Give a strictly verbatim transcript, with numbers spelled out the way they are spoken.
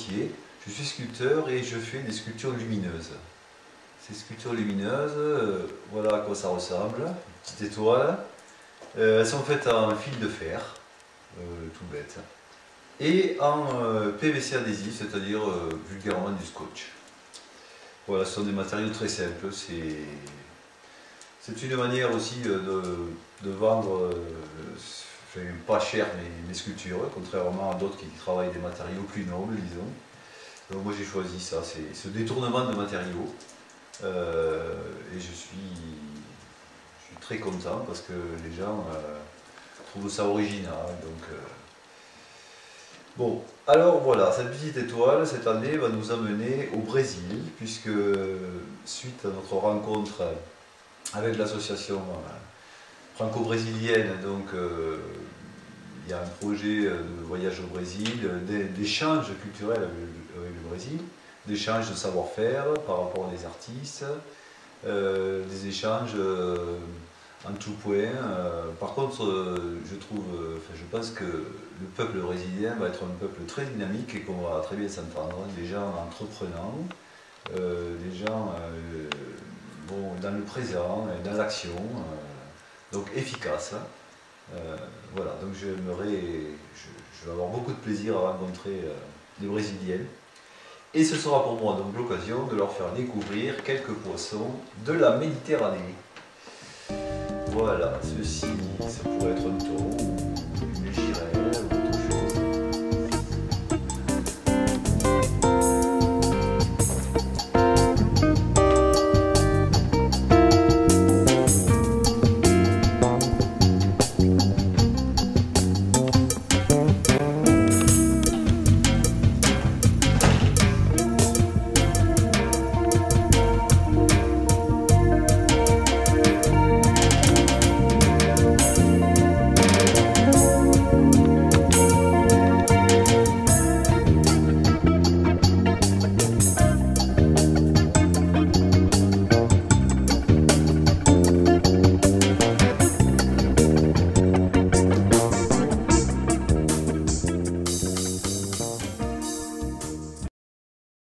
métier. Je suis sculpteur et je fais des sculptures lumineuses. Ces sculptures lumineuses, euh, voilà à quoi ça ressemble. Petite étoile. Euh, elles sont faites en fil de fer, euh, tout bête. Et en euh, P V C adhésif, c'est-à-dire euh, vulgairement du scotch. Voilà, ce sont des matériaux très simples. C'est une manière aussi de, de vendre, euh, pas cher mes, mes sculptures, contrairement à d'autres qui travaillent des matériaux plus nobles, disons. Donc moi j'ai choisi ça, c'est ce détournement de matériaux. Euh, et je suis, je suis très content parce que les gens euh, trouvent ça original. Donc, euh, bon, alors voilà, cette petite étoile, cette année, va nous amener au Brésil, puisque suite à notre rencontre avec l'association euh, franco-brésilienne, donc euh, il y a un projet de voyage au Brésil, d'échange culturel avec le Brésil, d'échange de savoir-faire par rapport à des artistes, euh, des échanges euh, en tout point. Euh, par contre, euh, je trouve, euh, enfin, je pense que le peuple brésilien va être un peuple très dynamique et qu'on va très bien s'entendre. Des gens entreprenants, euh, des gens euh, bon, dans le présent, dans l'action, euh, donc efficaces. Euh, voilà, donc j'aimerais, je, je vais avoir beaucoup de plaisir à rencontrer euh, les Brésiliennes. Et ce sera pour moi donc l'occasion de leur faire découvrir quelques poissons de la Méditerranée. Voilà, ceci, ça pourrait être un thon.